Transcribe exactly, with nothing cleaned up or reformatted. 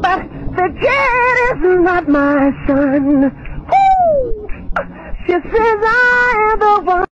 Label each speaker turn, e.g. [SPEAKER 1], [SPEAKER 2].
[SPEAKER 1] but the kid is not my son. Woo! She says I am the one.